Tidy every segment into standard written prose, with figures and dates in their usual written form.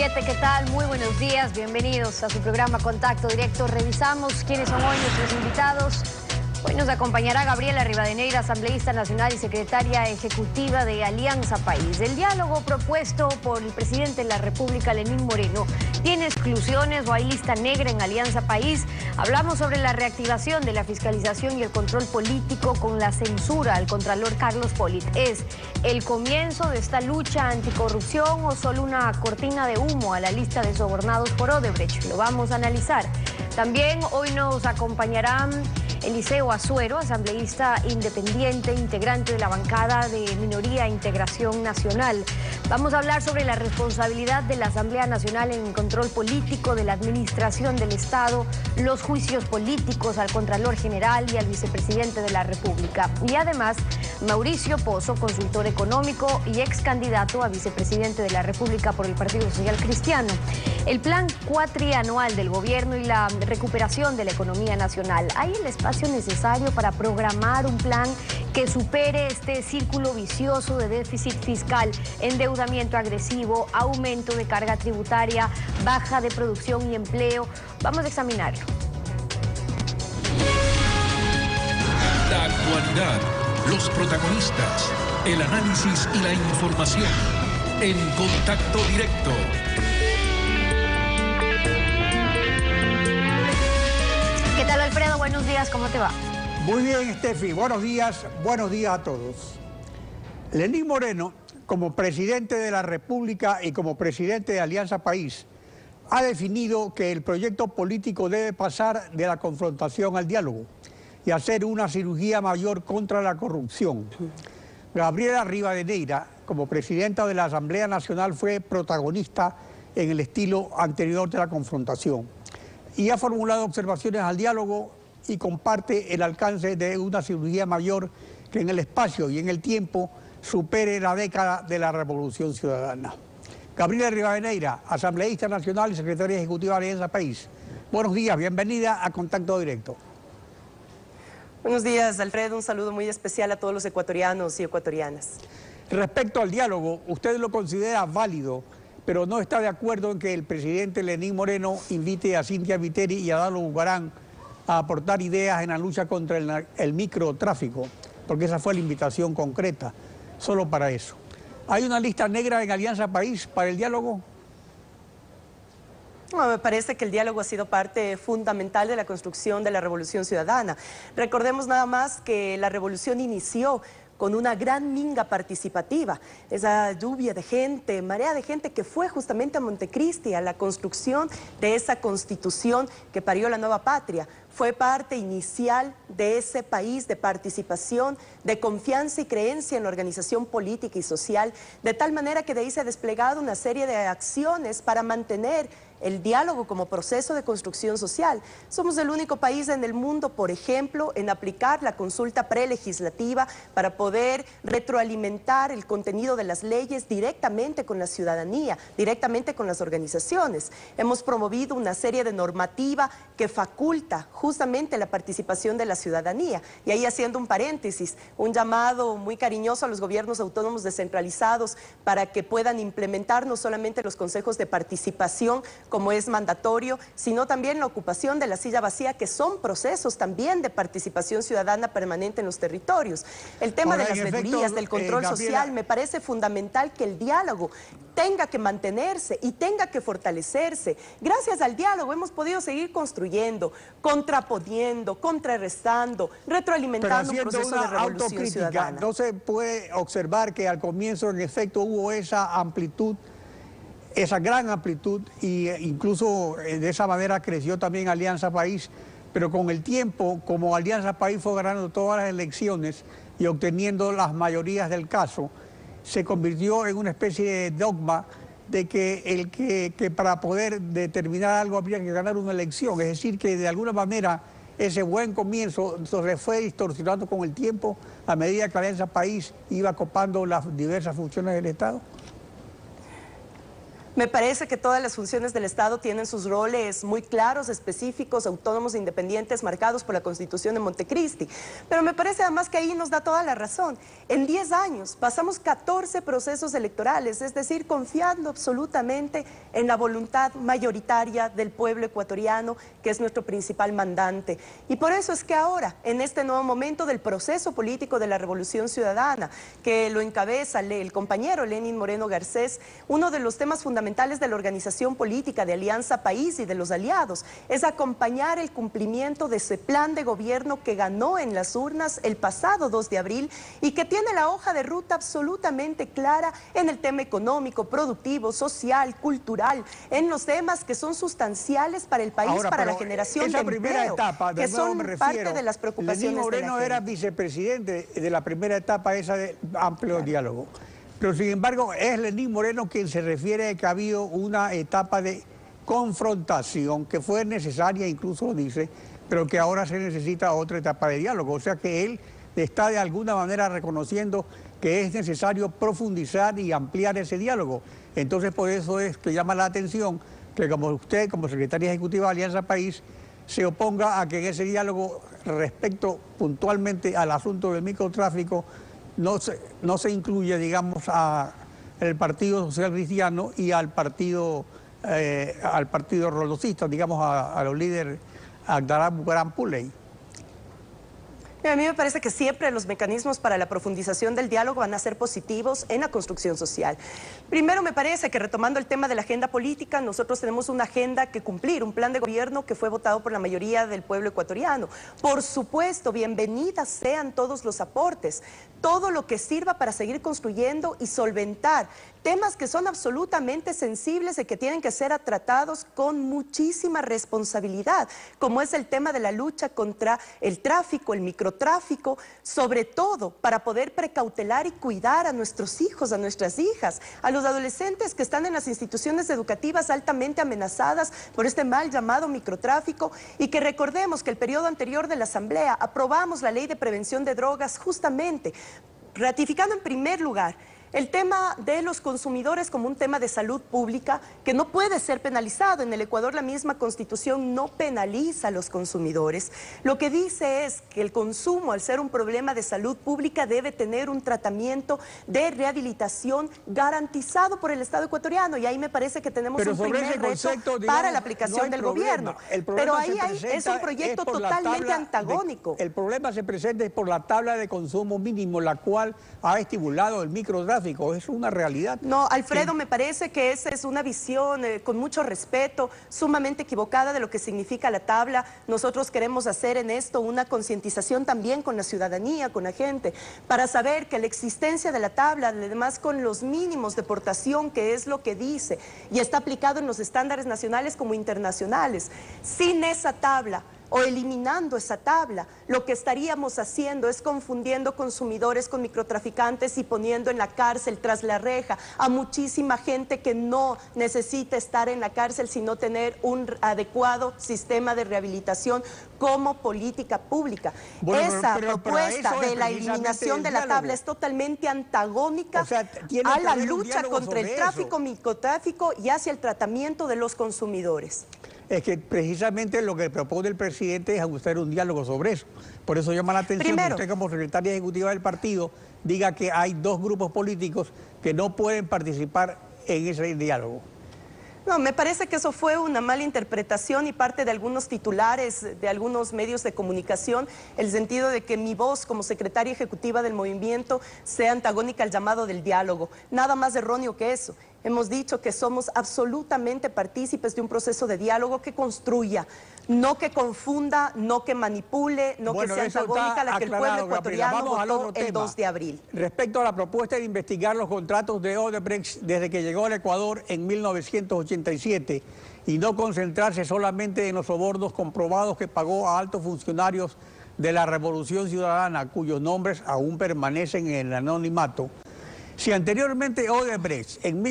7, ¿qué tal? Muy buenos días, bienvenidos a su programa Contacto Directo. Revisamos quiénes son hoy nuestros invitados. Hoy nos acompañará Gabriela Rivadeneira, asambleísta nacional y secretaria ejecutiva de Alianza País. El diálogo propuesto por el presidente de la República, Lenín Moreno, ¿tiene exclusiones o hay lista negra en Alianza País? Hablamos sobre la reactivación de la fiscalización y el control político con la censura al contralor Carlos Polit. ¿Es el comienzo de esta lucha anticorrupción o solo una cortina de humo a la lista de sobornados por Odebrecht? Lo vamos a analizar. También hoy nos acompañarán Eliseo Azuero, asambleísta independiente, integrante de la bancada de Minoría e Integración Nacional. Vamos a hablar sobre la responsabilidad de la Asamblea Nacional en el control político de la administración del Estado, los juicios políticos al Contralor General y al Vicepresidente de la República. Y además, Mauricio Pozo, consultor económico y ex candidato a Vicepresidente de la República por el Partido Social Cristiano. El plan cuatrianual del gobierno y la recuperación de la economía nacional. ¿Hay el espacio necesario para programar un plan que supere este círculo vicioso de déficit fiscal, endeudamiento agresivo, aumento de carga tributaria, baja de producción y empleo? Vamos a examinarlo. La actualidad, los protagonistas, el análisis y la información en Contacto Directo. ¿Qué tal, Alfredo? Buenos días, ¿cómo te va? Muy bien, Steffi. Buenos días a todos. Lenín Moreno, como presidente de la República y como presidente de Alianza País, ha definido que el proyecto político debe pasar de la confrontación al diálogo y hacer una cirugía mayor contra la corrupción. Gabriela Rivadeneira, como presidenta de la Asamblea Nacional, fue protagonista en el estilo anterior de la confrontación y ha formulado observaciones al diálogo y comparte el alcance de una cirugía mayor que en el espacio y en el tiempo supere la década de la Revolución Ciudadana. Gabriela Rivadeneira, asambleísta nacional y secretaria ejecutiva de Alianza País. Buenos días, bienvenida a Contacto Directo. Buenos días, Alfredo. Un saludo muy especial a todos los ecuatorianos y ecuatorianas. Respecto al diálogo, ¿usted lo considera válido, pero no está de acuerdo en que el presidente Lenín Moreno invite a Cynthia Viteri y a Dalo Bugarán a aportar ideas en la lucha contra el microtráfico? Porque esa fue la invitación concreta, solo para eso. ¿Hay una lista negra en Alianza País para el diálogo? No, me parece que el diálogo ha sido parte fundamental de la construcción de la Revolución Ciudadana. Recordemos nada más que la revolución inició con una gran minga participativa, esa lluvia de gente, marea de gente que fue justamente a Montecristi, a la construcción de esa constitución que parió la nueva patria. Fue parte inicial de ese país de participación, de confianza y creencia en la organización política y social, de tal manera que de ahí se ha desplegado una serie de acciones para mantener el diálogo como proceso de construcción social. Somos el único país en el mundo, por ejemplo, en aplicar la consulta prelegislativa para poder retroalimentar el contenido de las leyes directamente con la ciudadanía, directamente con las organizaciones. Hemos promovido una serie de normativa que faculta justamente la participación de la ciudadanía. Y ahí, haciendo un paréntesis, un llamado muy cariñoso a los gobiernos autónomos descentralizados para que puedan implementar no solamente los consejos de participación como es mandatorio, sino también la ocupación de la silla vacía, que son procesos también de participación ciudadana permanente en los territorios. El tema de las veedurías, del control social, me parece fundamental que el diálogo tenga que mantenerse y tenga que fortalecerse. Gracias al diálogo hemos podido seguir construyendo, contraponiendo, contrarrestando, retroalimentando un proceso de revolución ciudadana. No se puede observar que al comienzo en efecto hubo esa amplitud, esa gran amplitud, e incluso de esa manera creció también Alianza País, pero con el tiempo, como Alianza País fue ganando todas las elecciones y obteniendo las mayorías del caso, se convirtió en una especie de dogma de que para poder determinar algo habría que ganar una elección. Es decir, que de alguna manera ese buen comienzo se fue distorsionando con el tiempo a medida que Alianza País iba copando las diversas funciones del Estado. Me parece que todas las funciones del Estado tienen sus roles muy claros, específicos, autónomos e independientes, marcados por la Constitución de Montecristi. Pero me parece además que ahí nos da toda la razón. En 10 años pasamos 14 procesos electorales, es decir, confiando absolutamente en la voluntad mayoritaria del pueblo ecuatoriano, que es nuestro principal mandante. Y por eso es que ahora, en este nuevo momento del proceso político de la Revolución Ciudadana, que lo encabeza el compañero Lenín Moreno Garcés, uno de los temas fundamentales de la organización política de Alianza País y de los aliados es acompañar el cumplimiento de ese plan de gobierno que ganó en las urnas el pasado 2 de abril y que tiene la hoja de ruta absolutamente clara en el tema económico, productivo, social, cultural, en los temas que son sustanciales para el país, ahora, para la generación de primera empleo, etapa, que son parte de las preocupaciones Lenín Moreno de la gente. era vicepresidente de la primera etapa esa de amplio diálogo. Pero sin embargo es Lenín Moreno quien se refiere a que ha habido una etapa de confrontación que fue necesaria, incluso lo dice, pero que ahora se necesita otra etapa de diálogo. O sea que él está de alguna manera reconociendo que es necesario profundizar y ampliar ese diálogo. Entonces por eso es que llama la atención que como usted, como secretaria ejecutiva de Alianza País, se oponga a que en ese diálogo respecto puntualmente al asunto del microtráfico no se incluye, digamos, al Partido Social Cristiano y al partido rodocista, digamos, a los líderes Agdará Bucaram Puley. A mí me parece que siempre los mecanismos para la profundización del diálogo van a ser positivos en la construcción social. Primero, me parece que retomando el tema de la agenda política, nosotros tenemos una agenda que cumplir, un plan de gobierno que fue votado por la mayoría del pueblo ecuatoriano. Por supuesto, bienvenidas sean todos los aportes, todo lo que sirva para seguir construyendo y solventar temas que son absolutamente sensibles y que tienen que ser tratados con muchísima responsabilidad, como es el tema de la lucha contra el tráfico, el microtráfico, sobre todo para poder precautelar y cuidar a nuestros hijos, a nuestras hijas, a los adolescentes que están en las instituciones educativas altamente amenazadas por este mal llamado microtráfico, y que recordemos que el periodo anterior de la Asamblea aprobamos la Ley de Prevención de Drogas justamente, ratificando en primer lugar el tema de los consumidores como un tema de salud pública que no puede ser penalizado. En el Ecuador la misma Constitución no penaliza a los consumidores. Lo que dice es que el consumo, al ser un problema de salud pública, debe tener un tratamiento de rehabilitación garantizado por el Estado ecuatoriano. Y ahí me parece que tenemos un primer reto para la aplicación del gobierno. Pero ahí es un proyecto totalmente antagónico. El problema se presenta por la tabla de consumo mínimo, la cual ha estimulado el microtráfico. Es una realidad. No, Alfredo, me parece que esa es una visión con mucho respeto, sumamente equivocada de lo que significa la tabla. Nosotros queremos hacer en esto una concientización también con la ciudadanía, con la gente, para saber que la existencia de la tabla, además con los mínimos de portación, que es lo que dice, y está aplicado en los estándares nacionales como internacionales, sin esa tabla o eliminando esa tabla, lo que estaríamos haciendo es confundiendo consumidores con microtraficantes y poniendo en la cárcel, tras la reja, a muchísima gente que no necesita estar en la cárcel, sino tener un adecuado sistema de rehabilitación como política pública. Bueno, esa propuesta de la eliminación de la tabla es totalmente antagónica a la lucha contra el tráfico, microtráfico y hacia el tratamiento de los consumidores. Es que precisamente lo que propone el presidente es ajustar un diálogo sobre eso. Por eso llama la atención que usted, como secretaria ejecutiva del partido, diga que hay dos grupos políticos que no pueden participar en ese diálogo. No, me parece que eso fue una mala interpretación y parte de algunos titulares de algunos medios de comunicación, el sentido de que mi voz como secretaria ejecutiva del movimiento sea antagónica al llamado del diálogo. Nada más erróneo que eso. Hemos dicho que somos absolutamente partícipes de un proceso de diálogo que construya, no que confunda, no que manipule, no que sea antagónica a la que el pueblo ecuatoriano votó el 2 de abril. Respecto a la propuesta de investigar los contratos de Odebrecht desde que llegó al Ecuador en 1987 y no concentrarse solamente en los sobornos comprobados que pagó a altos funcionarios de la Revolución Ciudadana, cuyos nombres aún permanecen en el anonimato. Si anteriormente Odebrecht en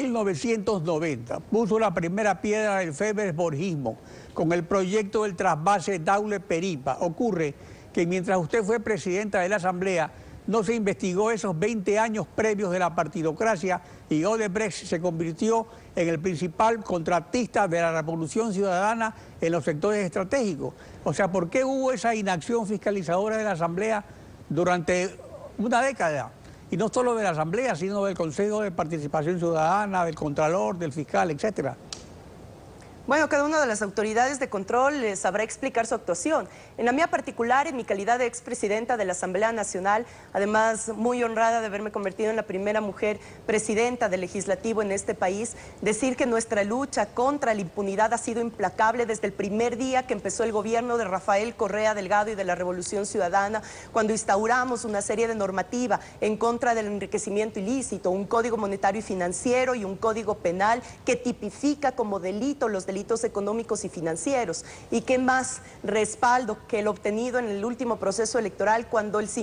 1990 puso la primera piedra del Febersborgismo con el proyecto del trasvase Daule-Peripa, ocurre que mientras usted fue presidenta de la Asamblea no se investigó esos 20 años previos de la partidocracia y Odebrecht se convirtió en el principal contratista de la Revolución Ciudadana en los sectores estratégicos. O sea, ¿por qué hubo esa inacción fiscalizadora de la Asamblea durante una década? Y no solo de la Asamblea, sino del Consejo de Participación Ciudadana, del Contralor, del Fiscal, etcétera. Bueno, cada una de las autoridades de control sabrá explicar su actuación. En la mía particular, en mi calidad de expresidenta de la Asamblea Nacional, además muy honrada de haberme convertido en la primera mujer presidenta del Legislativo en este país, decir que nuestra lucha contra la impunidad ha sido implacable desde el primer día que empezó el gobierno de Rafael Correa Delgado y de la Revolución Ciudadana, cuando instauramos una serie de normativa en contra del enriquecimiento ilícito, un código monetario y financiero y un código penal que tipifica como delito los delitos económicos y financieros. ¿Y qué más respaldo que el obtenido en el último proceso electoral, cuando el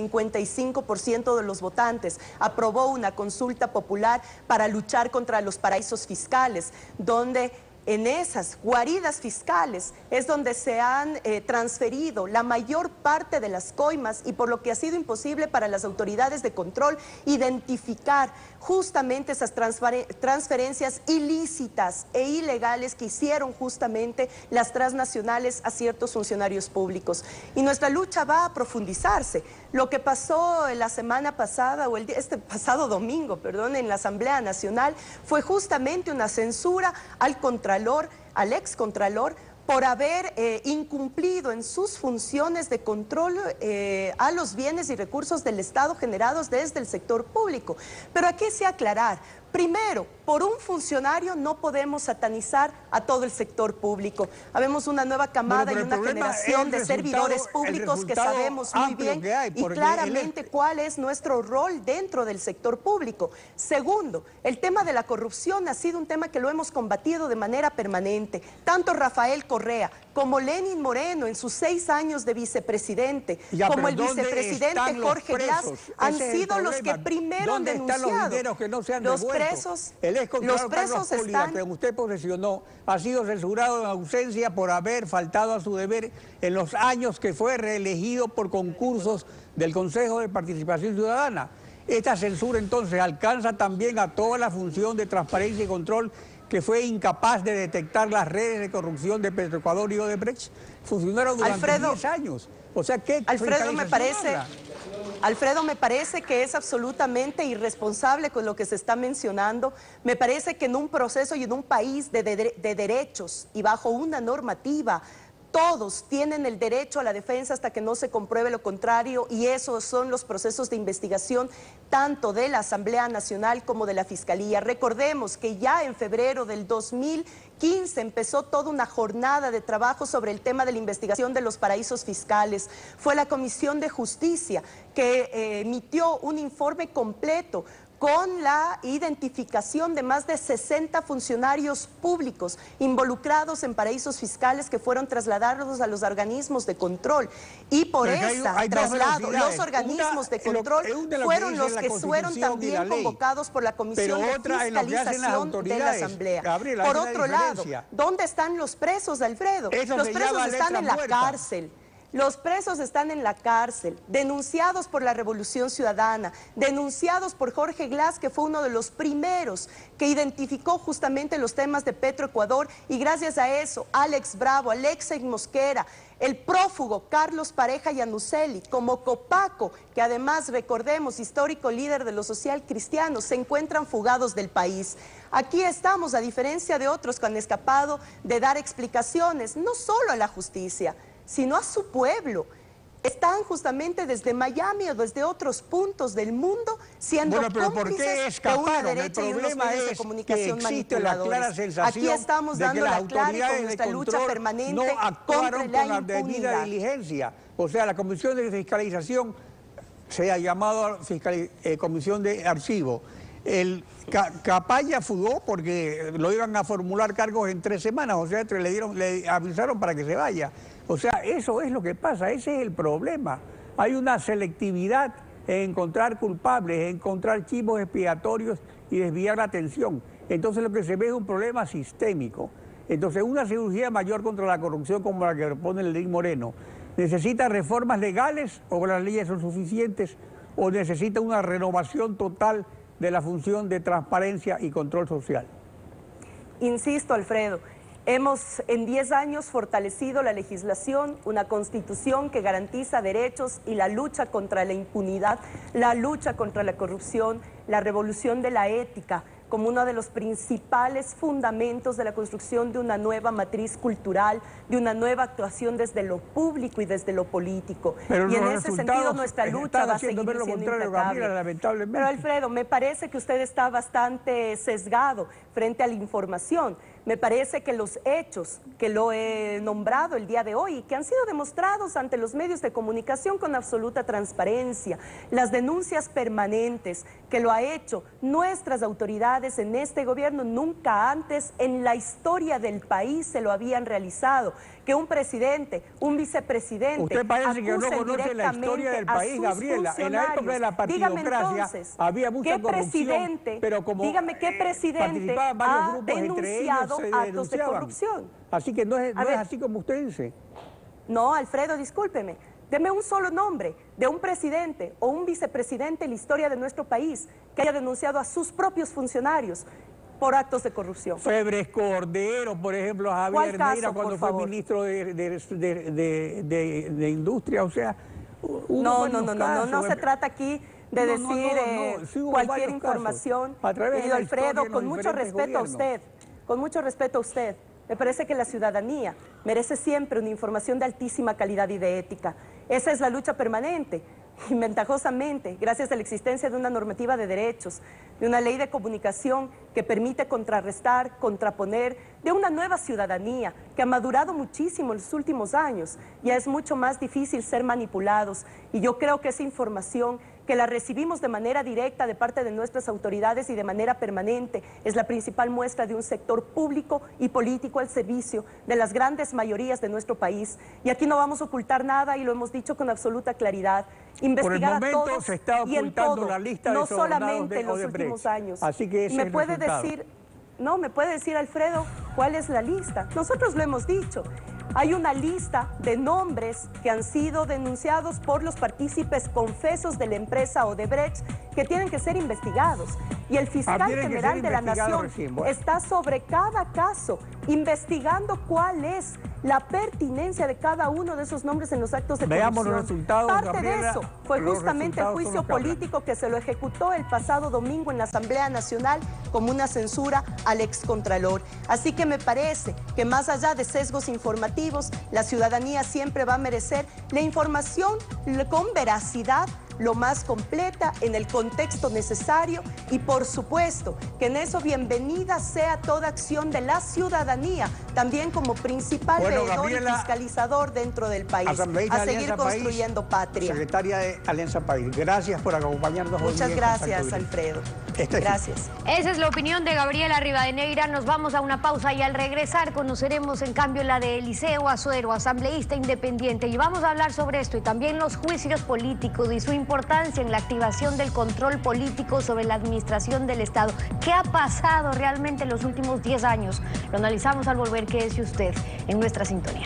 55% de los votantes aprobó una consulta popular para luchar contra los paraísos fiscales, donde en esas guaridas fiscales es donde se han transferido la mayor parte de las coimas, y por lo que ha sido imposible para las autoridades de control identificar justamente esas transferencias ilícitas e ilegales que hicieron justamente las transnacionales a ciertos funcionarios públicos. Y nuestra lucha va a profundizarse. Lo que pasó la semana pasada, o este pasado domingo, perdón, en la Asamblea Nacional, fue justamente una censura al Contralor, al excontralor, por haber incumplido en sus funciones de control a los bienes y recursos del Estado generados desde el sector público. Pero aquí se aclarar. Primero, por un funcionario no podemos satanizar a todo el sector público. Habemos una nueva camada y una generación de servidores públicos que sabemos muy bien y claramente cuál es nuestro rol dentro del sector público. Segundo, el tema de la corrupción ha sido un tema que lo hemos combatido de manera permanente. Tanto Rafael Correa como Lenín Moreno en sus 6 años de vicepresidente, como el vicepresidente Jorge Glass, han sido los que primero han denunciado. ¿Dónde están los dineros que no se han devuelto? El excontralor Carlos Pólida, que usted posesionó, ha sido censurado en ausencia por haber faltado a su deber en los años que fue reelegido por concursos del Consejo de Participación Ciudadana. Esta censura entonces alcanza también a toda la función de transparencia y control que fue incapaz de detectar las redes de corrupción de Petroecuador y Odebrecht. Funcionaron durante 10 años. O sea, ¿qué Alfredo, me parece que es absolutamente irresponsable con lo que se está mencionando. Me parece que en un proceso y en un país de derechos y bajo una normativa, todos tienen el derecho a la defensa hasta que no se compruebe lo contrario, y esos son los procesos de investigación tanto de la Asamblea Nacional como de la Fiscalía. Recordemos que ya en febrero del 2015 empezó toda una jornada de trabajo sobre el tema de la investigación de los paraísos fiscales. Fue la Comisión de Justicia que emitió un informe completo con la identificación de más de 60 funcionarios públicos involucrados en paraísos fiscales que fueron trasladados a los organismos de control. Y por ese traslado, los organismos de control fueron los que fueron también convocados por la Comisión de Fiscalización de la Asamblea. Por otro lado, ¿dónde están los presos, Alfredo? Los presos están en la cárcel. Los presos están en la cárcel, denunciados por la Revolución Ciudadana, denunciados por Jorge Glass, que fue uno de los primeros que identificó justamente los temas de Petroecuador, y gracias a eso, Alex Bravo, Alexei Mosquera, el prófugo Carlos Pareja Yanuseli, como Copaco, que además, recordemos, histórico líder de los social cristianos, se encuentran fugados del país. Aquí estamos, a diferencia de otros que han escapado de dar explicaciones, no solo a la justicia, sino a su pueblo. Están justamente desde Miami o desde otros puntos del mundo siendo cómplices de una derecha y unos medios de comunicación manipuladores. Aquí estamos dando la clara y con nuestra lucha permanente contra la impunidad. Diligencia. O sea, la Comisión de Fiscalización se ha llamado Comisión de Archivo. El Capaya fugó porque lo iban a formular cargos en 3 semanas, o sea, le avisaron para que se vaya. O sea, eso es lo que pasa, ese es el problema. Hay una selectividad en encontrar culpables, en encontrar chivos expiatorios y desviar la atención. Entonces lo que se ve es un problema sistémico. Entonces una cirugía mayor contra la corrupción como la que propone Lenín Moreno necesita reformas legales, o las leyes son suficientes, o necesita una renovación total de la función de transparencia y control social? Insisto, Alfredo, hemos en 10 años fortalecido la legislación, una constitución que garantiza derechos y la lucha contra la impunidad, la lucha contra la corrupción, la revolución de la ética, como uno de los principales fundamentos de la construcción de una nueva matriz cultural, de una nueva actuación desde lo público y desde lo político. Pero y en ese sentido nuestra lucha va a seguir siendo implacable. Lamentablemente. Pero Alfredo, me parece que usted está bastante sesgado frente a la información. Me parece que los hechos que lo he nombrado el día de hoy y que han sido demostrados ante los medios de comunicación con absoluta transparencia, las denuncias permanentes que lo ha hecho nuestras autoridades en este gobierno, nunca antes en la historia del país se lo habían realizado, que un presidente, un vicepresidente usted parece que no conoce la historia del país, Gabriela. En la época de la partidocracia había mucha corrupción, pero como dígame qué presidente ha denunciado actos de corrupción. Así que no es así como usted dice. No, Alfredo, discúlpeme. Deme un solo nombre de un presidente o un vicepresidente en la historia de nuestro país que haya denunciado a sus propios funcionarios por actos de corrupción. Febres Cordero, por ejemplo, Javier Neira cuando fue ministro de Industria, o sea... No se trata aquí de decir cualquier información. Querido Alfredo, con mucho respeto a usted, me parece que la ciudadanía merece siempre una información de altísima calidad y de ética. Esa es la lucha permanente. Y ventajosamente, gracias a la existencia de una normativa de derechos, de una ley de comunicación que permite contrarrestar, contraponer, de una nueva ciudadanía que ha madurado muchísimo en los últimos años, ya es mucho más difícil ser manipulados. Y yo creo que esa información que la recibimos de manera directa de parte de nuestras autoridades y de manera permanente es la principal muestra de un sector público y político al servicio de las grandes mayorías de nuestro país. Y aquí no vamos a ocultar nada y lo hemos dicho con absoluta claridad. Investigar por el momento a todos se está y en todo, la lista no de solamente en los Odebrecht. últimos años. Así que ese ¿Me es el puede resultado. decir, no, me puede decir, Alfredo, cuál es la lista? Nosotros lo hemos dicho. Hay una lista de nombres que han sido denunciados por los partícipes confesos de la empresa Odebrecht que tienen que ser investigados. Y el fiscal general de la Nación está sobre cada caso investigando cuál es la pertinencia de cada uno de esos nombres en los actos de corrupción. Veamos los resultados, Parte Gabriela, de eso fue justamente el juicio que hablan. político que se lo ejecutó el pasado domingo en la Asamblea Nacional como una censura al excontralor. Así que me parece que más allá de sesgos informativos, la ciudadanía siempre va a merecer la información con veracidad, lo más completa, en el contexto necesario y por supuesto que en eso bienvenida sea toda acción de la ciudadanía, también como principal veedor Gabriela, y fiscalizador dentro del país, a seguir construyendo patria. Secretaria de Alianza País, gracias por acompañarnos hoy. Muchas gracias, Alfredo. Gracias. Esa es la opinión de Gabriela Rivadeneira. Nos vamos a una pausa y al regresar conoceremos en cambio la de Eliseo Azuero, asambleísta independiente, y vamos a hablar sobre esto y también los juicios políticos y su importancia en la activación del control político sobre la administración del Estado. ¿Qué ha pasado realmente en los últimos 10 años? Lo analizamos al volver. Quédese usted en nuestra sintonía.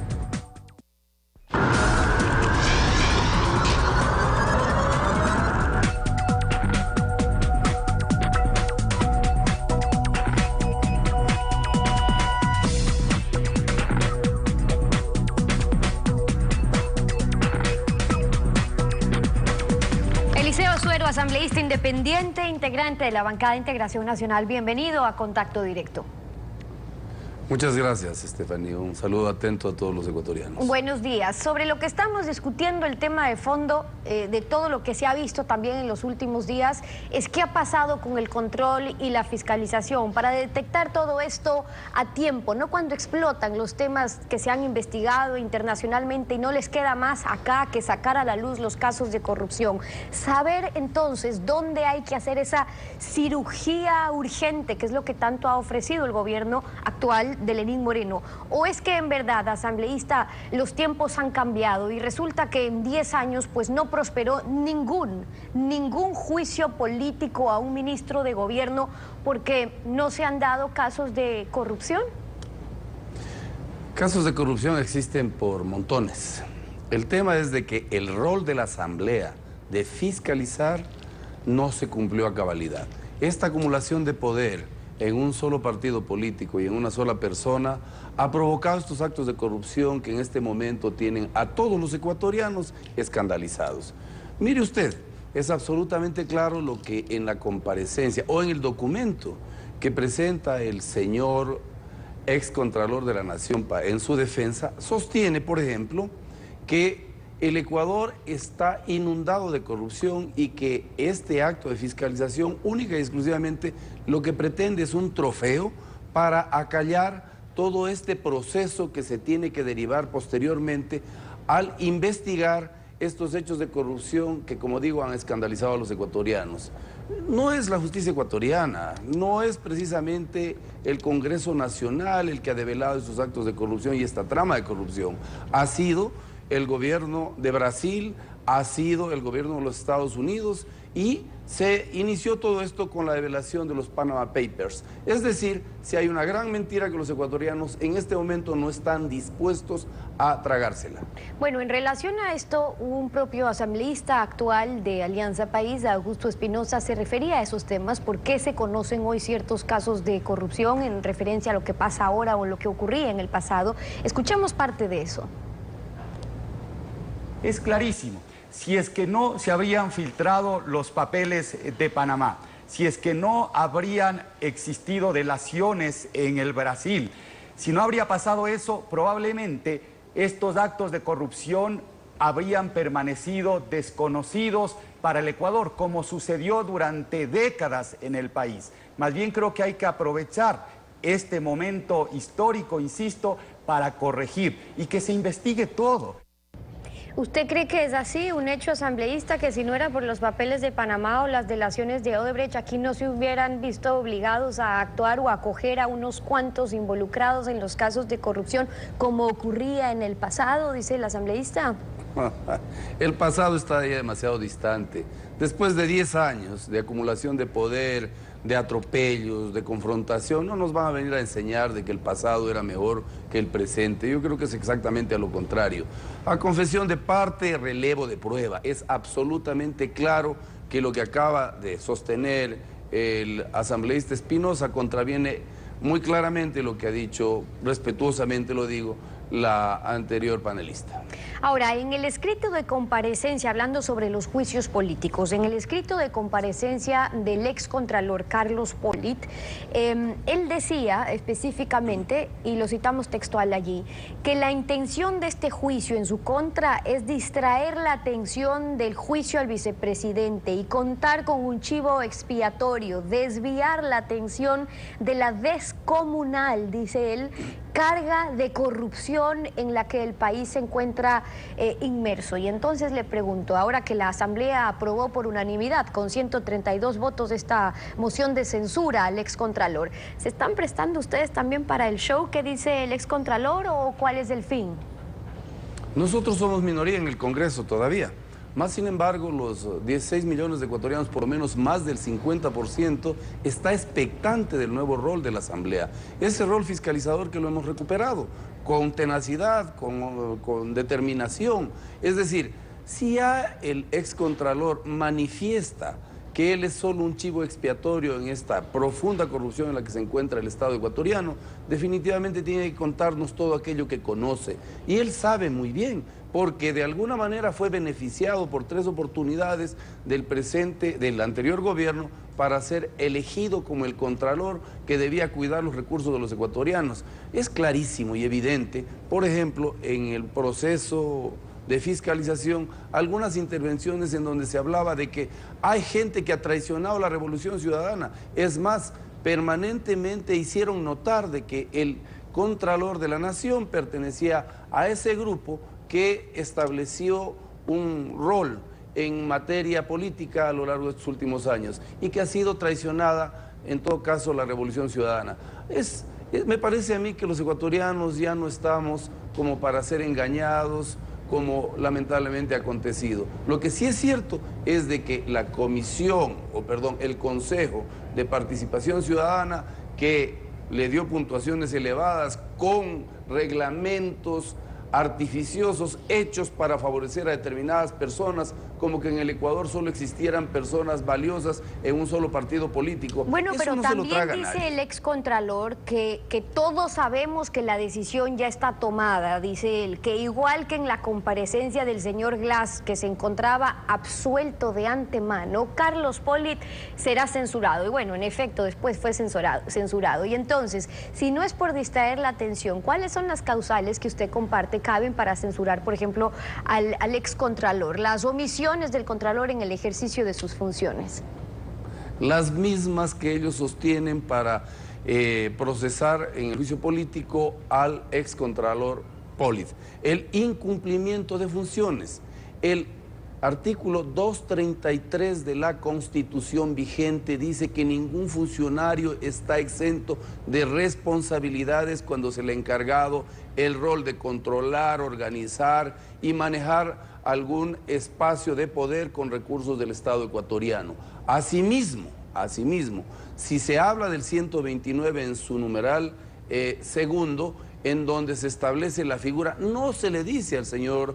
Eliseo Azuero, asambleísta independiente, integrante de la bancada de Integración Nacional. Bienvenido a Contacto Directo. Muchas gracias, Estefanía. Un saludo atento a todos los ecuatorianos. Buenos días. Sobre lo que estamos discutiendo, el tema de fondo de todo lo que se ha visto también en los últimos días, es qué ha pasado con el control y la fiscalización para detectar todo esto a tiempo, no cuando explotan los temas que se han investigado internacionalmente y no les queda más acá que sacar a la luz los casos de corrupción. Saber entonces dónde hay que hacer esa cirugía urgente, que es lo que tanto ha ofrecido el gobierno actual de Lenín Moreno. ¿O es que en verdad, asambleísta, los tiempos han cambiado y resulta que en 10 años pues no prosperó ningún juicio político a un ministro de gobierno porque no se han dado casos de corrupción? Casos de corrupción existen por montones. El tema es de que el rol de la Asamblea de fiscalizar no se cumplió a cabalidad. Esta acumulación de poder en un solo partido político y en una sola persona ha provocado estos actos de corrupción que en este momento tienen a todos los ecuatorianos escandalizados. Mire usted, es absolutamente claro lo que en la comparecencia o en el documento que presenta el señor excontralor de la Nación en su defensa, sostiene, por ejemplo, que el Ecuador está inundado de corrupción y que este acto de fiscalización única y exclusivamente lo que pretende es un trofeo para acallar todo este proceso que se tiene que derivar posteriormente al investigar estos hechos de corrupción que, como digo, han escandalizado a los ecuatorianos. No es la justicia ecuatoriana, no es precisamente el Congreso Nacional el que ha develado estos actos de corrupción y esta trama de corrupción. Ha sido el gobierno de Brasil, ha sido el gobierno de los Estados Unidos y se inició todo esto con la develación de los Panama Papers. Es decir, si hay una gran mentira que los ecuatorianos en este momento no están dispuestos a tragársela. Bueno, en relación a esto, un propio asambleísta actual de Alianza País, Augusto Espinosa, se refería a esos temas. ¿Por qué se conocen hoy ciertos casos de corrupción en referencia a lo que pasa ahora o lo que ocurría en el pasado? Escuchemos parte de eso. Es clarísimo. Si es que no se habrían filtrado los papeles de Panamá, si es que no habrían existido delaciones en el Brasil, si no habría pasado eso, probablemente estos actos de corrupción habrían permanecido desconocidos para el Ecuador, como sucedió durante décadas en el país. Más bien creo que hay que aprovechar este momento histórico, insisto, para corregir y que se investigue todo. ¿Usted cree que es así, un hecho asambleísta, que si no era por los papeles de Panamá o las delaciones de Odebrecht, aquí no se hubieran visto obligados a actuar o a acoger a unos cuantos involucrados en los casos de corrupción, como ocurría en el pasado, dice el asambleísta? El pasado está ya demasiado distante. Después de 10 años de acumulación de poder, de atropellos, de confrontación, no nos van a venir a enseñar de que el pasado era mejor que el presente. Yo creo que es exactamente a lo contrario. A confesión de parte, relevo de prueba. Es absolutamente claro que lo que acaba de sostener el asambleísta Espinosa contraviene muy claramente lo que ha dicho, respetuosamente lo digo, la anterior panelista. Ahora, en el escrito de comparecencia, hablando sobre los juicios políticos, en el escrito de comparecencia del excontralor Carlos Polit, él decía específicamente, y lo citamos textual allí, que la intención de este juicio en su contra es distraer la atención del juicio al vicepresidente y contar con un chivo expiatorio, desviar la atención de la descomunal, dice él, carga de corrupción en la que el país se encuentra inmerso. Y entonces le pregunto, ahora que la Asamblea aprobó por unanimidad con 132 votos esta moción de censura al excontralor, ¿se están prestando ustedes también para el show que dice el excontralor o cuál es el fin? Nosotros somos minoría en el Congreso todavía. Más sin embargo, los 16 millones de ecuatorianos, por lo menos más del 50%, está expectante del nuevo rol de la Asamblea. Ese rol fiscalizador que lo hemos recuperado, con tenacidad, con determinación. Es decir, si ya el excontralor manifiesta que él es solo un chivo expiatorio en esta profunda corrupción en la que se encuentra el Estado ecuatoriano, definitivamente tiene que contarnos todo aquello que conoce. Y él sabe muy bien, porque de alguna manera fue beneficiado por 3 oportunidades del anterior gobierno para ser elegido como el contralor que debía cuidar los recursos de los ecuatorianos. Es clarísimo y evidente, por ejemplo, en el proceso de fiscalización, algunas intervenciones en donde se hablaba de que hay gente que ha traicionado la Revolución Ciudadana. Es más, permanentemente hicieron notar de que el Contralor de la Nación pertenecía a ese grupo que estableció un rol en materia política a lo largo de estos últimos años y que ha sido traicionada, en todo caso, la Revolución Ciudadana. Me parece a mí que los ecuatorianos ya no estamos como para ser engañados, como lamentablemente ha acontecido. Lo que sí es cierto es de que la el Consejo de Participación Ciudadana, que le dio puntuaciones elevadas con reglamentos artificiosos hechos para favorecer a determinadas personas, como que en el Ecuador solo existieran personas valiosas en un solo partido político. Bueno, eso pero no también se lo traga dice nadie. el excontralor que todos sabemos que la decisión ya está tomada, dice él, que igual que en la comparecencia del señor Glass, que se encontraba absuelto de antemano, Carlos Polit será censurado. Y bueno, en efecto, después fue censurado. Y entonces, si no es por distraer la atención, ¿cuáles son las causales que usted comparte caben para censurar, por ejemplo, al excontralor? Las omisiones del contralor en el ejercicio de sus funciones. Las mismas que ellos sostienen para procesar en el juicio político al excontralor Polit. El incumplimiento de funciones. El artículo 233 de la Constitución vigente dice que ningún funcionario está exento de responsabilidades cuando se le ha encargado el rol de controlar, organizar y manejar algún espacio de poder con recursos del Estado ecuatoriano. Asimismo, si se habla del 129 en su numeral segundo, en donde se establece la figura, no se le dice al señor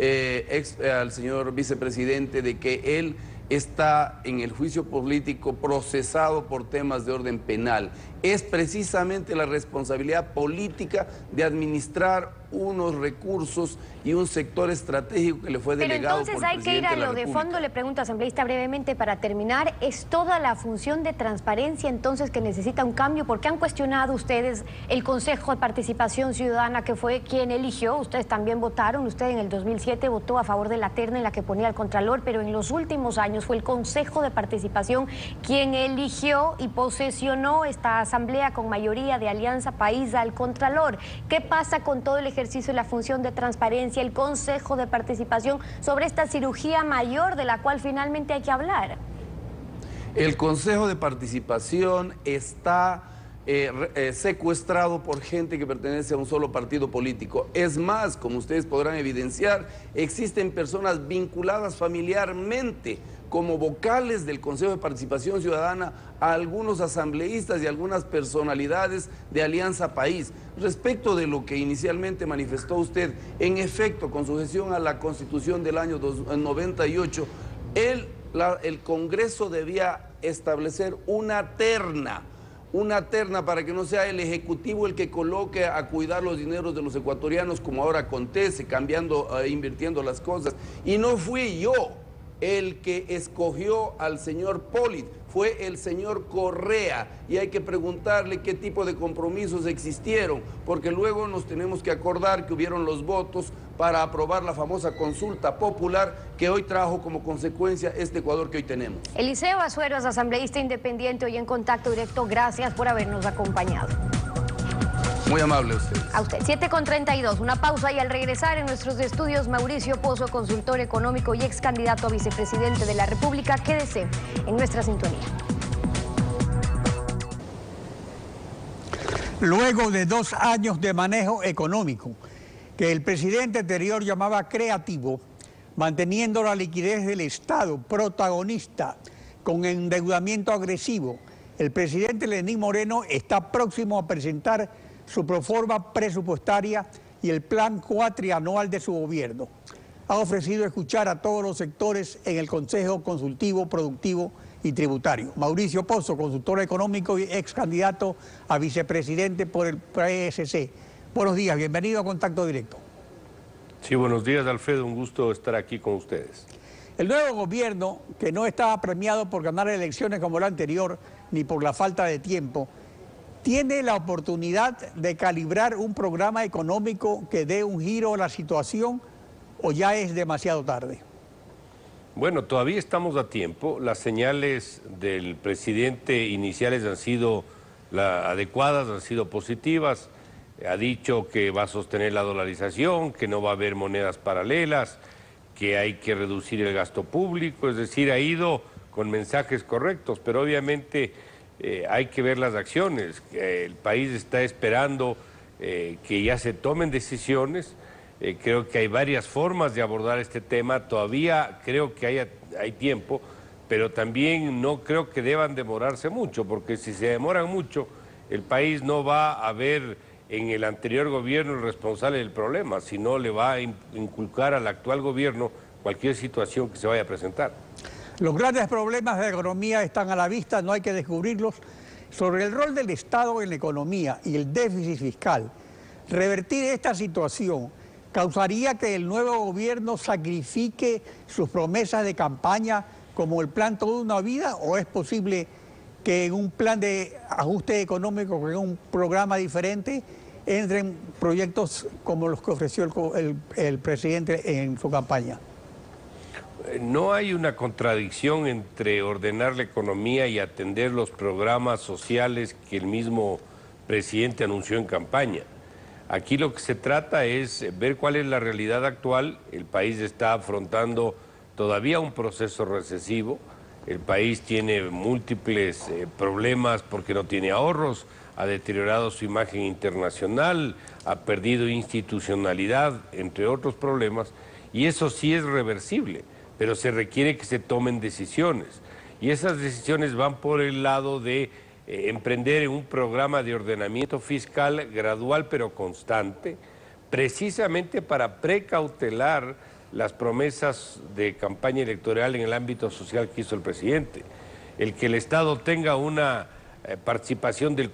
vicepresidente de que él está en el juicio político procesado por temas de orden penal. Es precisamente la responsabilidad política de administrar unos recursos y un sector estratégico que le fue delegado por el presidente de la República. Pero entonces hay que ir a lo de fondo, le pregunto, asambleísta, brevemente para terminar. ¿Es toda la función de transparencia entonces que necesita un cambio? Porque han cuestionado ustedes el Consejo de Participación Ciudadana, que fue quien eligió, ustedes también votaron, usted en el 2007 votó a favor de la terna en la que ponía al Contralor, pero en los últimos años fue el Consejo de Participación quien eligió y posesionó esta asamblea con mayoría de Alianza País al Contralor. ¿Qué pasa con todo el ejercicio de la función de transparencia, el Consejo de Participación, sobre esta cirugía mayor de la cual finalmente hay que hablar? El Consejo de Participación está secuestrado por gente que pertenece a un solo partido político. Es más, como ustedes podrán evidenciar, existen personas vinculadas familiarmente como vocales del Consejo de Participación Ciudadana a algunos asambleístas y algunas personalidades de Alianza País. Respecto de lo que inicialmente manifestó usted, en efecto, con sujeción a la Constitución del año 98, el Congreso debía establecer una terna para que no sea el Ejecutivo el que coloque a cuidar los dineros de los ecuatorianos, como ahora acontece, invirtiendo las cosas. Y no fui yo el que escogió al señor Polit, fue el señor Correa, y hay que preguntarle qué tipo de compromisos existieron, porque luego nos tenemos que acordar que hubieron los votos para aprobar la famosa consulta popular que hoy trajo como consecuencia este Ecuador que hoy tenemos. Eliseo Azuero es asambleísta independiente, hoy en Contacto Directo. Gracias por habernos acompañado. Muy amable usted. A usted. 7:32, una pausa y al regresar en nuestros estudios, Mauricio Pozo, consultor económico y ex candidato a vicepresidente de la República. Quédese en nuestra sintonía. Luego de 2 años de manejo económico, que el presidente anterior llamaba creativo, manteniendo la liquidez del Estado protagonista con endeudamiento agresivo, el presidente Lenín Moreno está próximo a presentar su proforma presupuestaria y el plan cuatrianual de su gobierno. Ha ofrecido escuchar a todos los sectores en el Consejo Consultivo, Productivo y Tributario. Mauricio Pozo, consultor económico y ex candidato a vicepresidente por el PSC. Buenos días, bienvenido a Contacto Directo. Sí, buenos días, Alfredo, un gusto estar aquí con ustedes. El nuevo gobierno, que no estaba premiado por ganar elecciones como el anterior, ni por la falta de tiempo, tiene la oportunidad de calibrar un programa económico que dé un giro a la situación, ¿o ya es demasiado tarde? Bueno, todavía estamos a tiempo. Las señales del presidente iniciales han sido adecuadas, han sido positivas. Ha dicho que va a sostener la dolarización, que no va a haber monedas paralelas, que hay que reducir el gasto público, es decir, ha ido con mensajes correctos, pero obviamente hay que ver las acciones. El país está esperando que ya se tomen decisiones. Creo que hay varias formas de abordar este tema, todavía creo que hay tiempo, pero también no creo que deban demorarse mucho, porque si se demoran mucho, el país no va a ver en el anterior gobierno el responsable del problema, sino le va a inculcar al actual gobierno cualquier situación que se vaya a presentar. Los grandes problemas de la economía están a la vista, no hay que descubrirlos. Sobre el rol del Estado en la economía y el déficit fiscal, revertir esta situación causaría que el nuevo gobierno sacrifique sus promesas de campaña como el plan Toda una Vida, ¿o es posible que en un plan de ajuste económico, que en un programa diferente, entren proyectos como los que ofreció el presidente en su campaña? No hay una contradicción entre ordenar la economía y atender los programas sociales que el mismo presidente anunció en campaña. Aquí lo que se trata es ver cuál es la realidad actual. El país está afrontando todavía un proceso recesivo. El país tiene múltiples problemas porque no tiene ahorros, ha deteriorado su imagen internacional, ha perdido institucionalidad, entre otros problemas, y eso sí es reversible, pero se requiere que se tomen decisiones. Y esas decisiones van por el lado de emprender un programa de ordenamiento fiscal gradual pero constante, precisamente para precautelar las promesas de campaña electoral en el ámbito social que hizo el presidente. El que el Estado tenga una participación del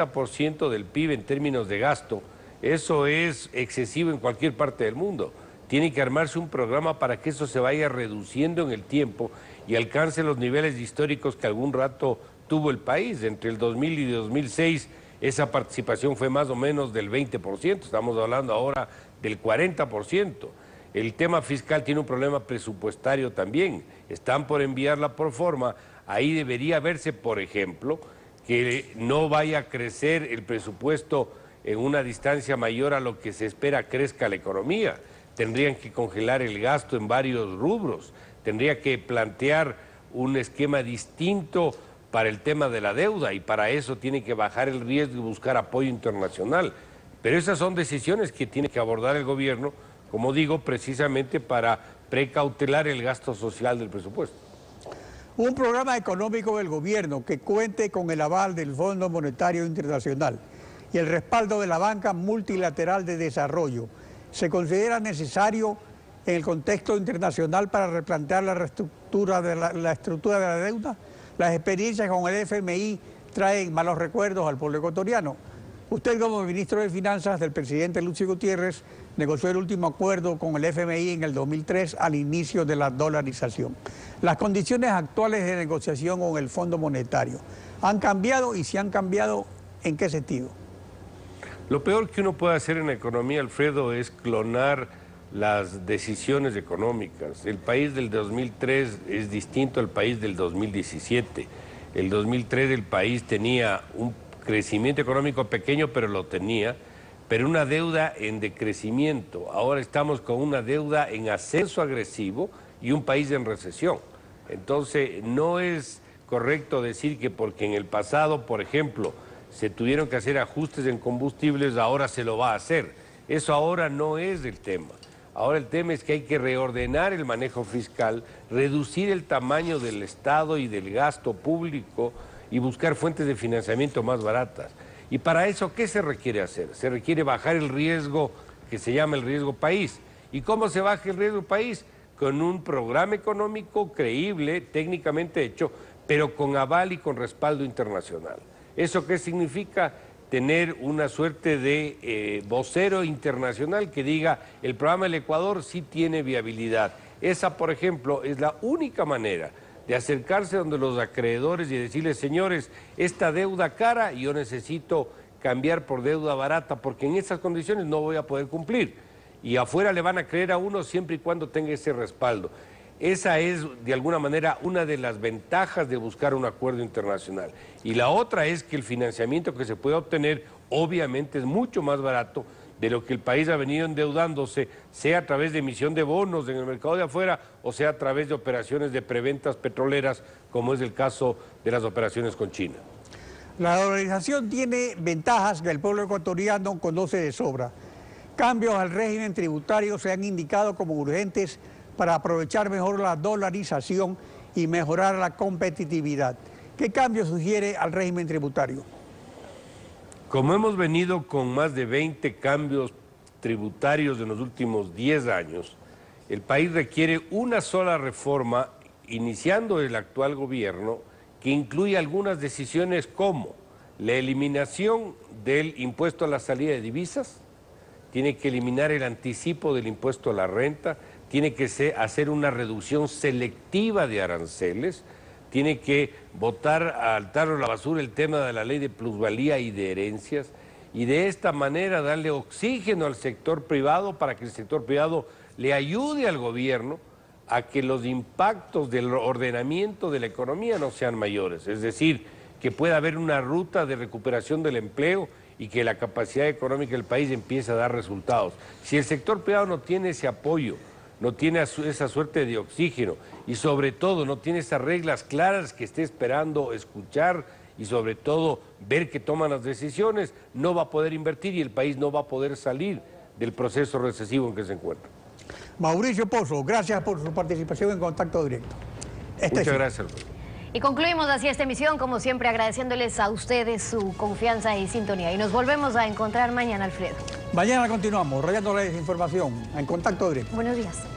40% del PIB en términos de gasto, eso es excesivo en cualquier parte del mundo. Tiene que armarse un programa para que eso se vaya reduciendo en el tiempo y alcance los niveles históricos que algún rato tuvo el país. Entre el 2000 y 2006 esa participación fue más o menos del 20%, estamos hablando ahora del 40%. El tema fiscal tiene un problema presupuestario también, están por enviar la proforma, ahí debería verse, por ejemplo, que no vaya a crecer el presupuesto en una distancia mayor a lo que se espera crezca la economía. Tendrían que congelar el gasto en varios rubros, tendría que plantear un esquema distinto para el tema de la deuda y para eso tiene que bajar el riesgo y buscar apoyo internacional. Pero esas son decisiones que tiene que abordar el gobierno, como digo, precisamente para precautelar el gasto social del presupuesto. Un programa económico del gobierno que cuente con el aval del Fondo Monetario Internacional y el respaldo de la Banca Multilateral de Desarrollo se considera necesario en el contexto internacional para replantear la estructura de la deuda. Las experiencias con el FMI traen malos recuerdos al pueblo ecuatoriano. Usted, como ministro de Finanzas del presidente Lucio Gutiérrez, negoció el último acuerdo con el FMI en el 2003 al inicio de la dolarización. Las condiciones actuales de negociación con el Fondo Monetario han cambiado, y si han cambiado, ¿en qué sentido? Lo peor que uno puede hacer en la economía, Alfredo, es clonar las decisiones económicas. El país del 2003 es distinto al país del 2017. El 2003 el país tenía un crecimiento económico pequeño, pero lo tenía, pero una deuda en decrecimiento. Ahora estamos con una deuda en ascenso agresivo y un país en recesión. Entonces, no es correcto decir que porque en el pasado, por ejemplo, se tuvieron que hacer ajustes en combustibles, ahora se lo va a hacer. Eso ahora no es el tema. Ahora el tema es que hay que reordenar el manejo fiscal, reducir el tamaño del Estado y del gasto público y buscar fuentes de financiamiento más baratas. Y para eso, ¿qué se requiere hacer? Se requiere bajar el riesgo que se llama el riesgo país. ¿Y cómo se baja el riesgo país? Con un programa económico creíble, técnicamente hecho, pero con aval y con respaldo internacional. ¿Eso qué significa? Tener una suerte de vocero internacional que diga el programa del Ecuador sí tiene viabilidad. Esa, por ejemplo, es la única manera de acercarse donde los acreedores y decirles, señores, esta deuda cara yo necesito cambiar por deuda barata porque en esas condiciones no voy a poder cumplir. Y afuera le van a creer a uno siempre y cuando tenga ese respaldo. Esa es, de alguna manera, una de las ventajas de buscar un acuerdo internacional. Y la otra es que el financiamiento que se puede obtener, obviamente, es mucho más barato de lo que el país ha venido endeudándose, sea a través de emisión de bonos en el mercado de afuera o sea a través de operaciones de preventas petroleras, como es el caso de las operaciones con China. La dolarización tiene ventajas que el pueblo ecuatoriano conoce de sobra. Cambios al régimen tributario se han indicado como urgentes para aprovechar mejor la dolarización y mejorar la competitividad. ¿Qué cambio sugiere al régimen tributario? Como hemos venido con más de 20 cambios tributarios en los últimos 10 años, el país requiere una sola reforma, iniciando el actual gobierno, que incluye algunas decisiones como la eliminación del impuesto a la salida de divisas, tiene que eliminar el anticipo del impuesto a la renta, tiene que hacer una reducción selectiva de aranceles, tiene que botar al tarro de la basura el tema de la ley de plusvalía y de herencias, y de esta manera darle oxígeno al sector privado para que el sector privado le ayude al gobierno a que los impactos del ordenamiento de la economía no sean mayores, es decir, que pueda haber una ruta de recuperación del empleo y que la capacidad económica del país empiece a dar resultados. Si el sector privado no tiene ese apoyo, no tiene esa suerte de oxígeno y sobre todo no tiene esas reglas claras que esté esperando escuchar y sobre todo ver que toman las decisiones, no va a poder invertir y el país no va a poder salir del proceso recesivo en que se encuentra. Mauricio Pozo, gracias por su participación en Contacto Directo. Muchas gracias. Y concluimos así esta emisión, como siempre agradeciéndoles a ustedes su confianza y sintonía. Y nos volvemos a encontrar mañana, Alfredo. Mañana continuamos, rayando la desinformación en Contacto Directo. Buenos días.